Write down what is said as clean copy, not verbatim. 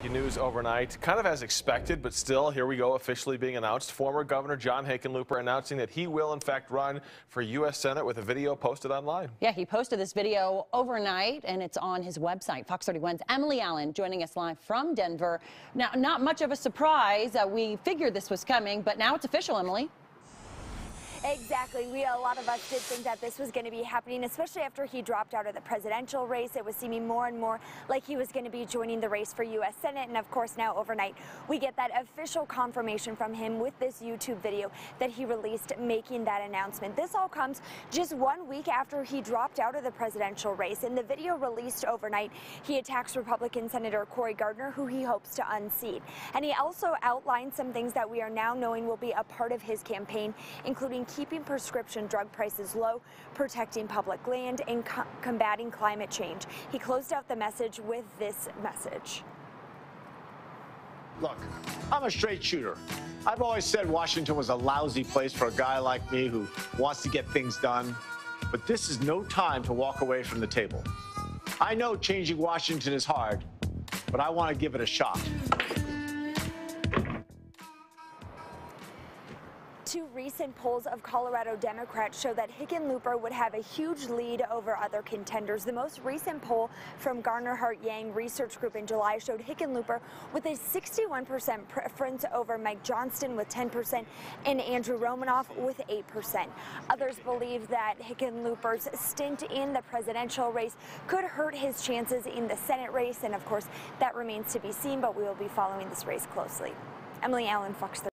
News overnight, kind of as expected, but still, here we go, officially being announced. Former Governor John Hickenlooper announcing that he will, in fact, run for U.S. Senate with a video posted online. Yeah, he posted this video overnight, and it's on his website. Fox 31's Emily Allen joining us live from Denver. Now, not much of a surprise. We figured this was coming, but now it's official, Emily. Exactly. A lot of us did think that this was going to be happening, especially after he dropped out of the presidential race. It was seeming more and more like he was going to be joining the race for U.S. Senate. And of course, now overnight, we get that official confirmation from him with this YouTube video that he released making that announcement. This all comes just 1 week after he dropped out of the presidential race. In the video released overnight, he attacks Republican Senator Cory Gardner, who he hopes to unseat. And he also outlined some things that we are now knowing will be a part of his campaign, including keeping prescription drug prices low, protecting public land, and combating climate change. He closed out the message with this message. Look, I'm a straight shooter. I've always said Washington was a lousy place for a guy like me who wants to get things done. But this is no time to walk away from the table. I know changing Washington is hard, but I want to give it a shot. Two recent polls of Colorado Democrats show that Hickenlooper would have a huge lead over other contenders. The most recent poll from Garner Hart Yang Research Group in July showed Hickenlooper with a 61% preference over Mike Johnston with 10% and Andrew Romanoff with 8%. Others believe that Hickenlooper's stint in the presidential race could hurt his chances in the Senate race, and of course that remains to be seen, but we will be following this race closely. Emily Allen, Fox 30.